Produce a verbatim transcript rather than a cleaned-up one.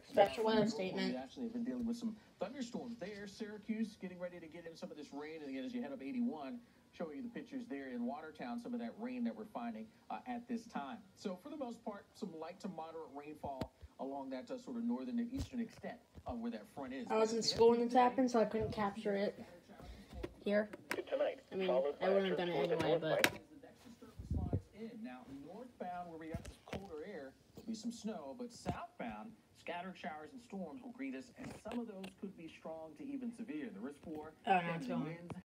Special weather statement. We actually have been dealing with some thunderstorms there. Syracuse getting ready to get in some of this rain. And again, as you head up eighty-one, showing you the pictures there in Watertown, some of that rain that we're finding uh, at this time. So for the most part, some light to moderate rainfall along that uh, sort of northern and eastern extent of where that front is. I was in school when this happened, so I couldn't capture it here. Tonight, I mean, I wouldn't have done it anyway, but... Now, northbound, where we got this colder air, there'll be some snow, but southbound, scattered showers and storms will greet us, and some of those could be strong to even severe. The risk for oh, no, it's going. winds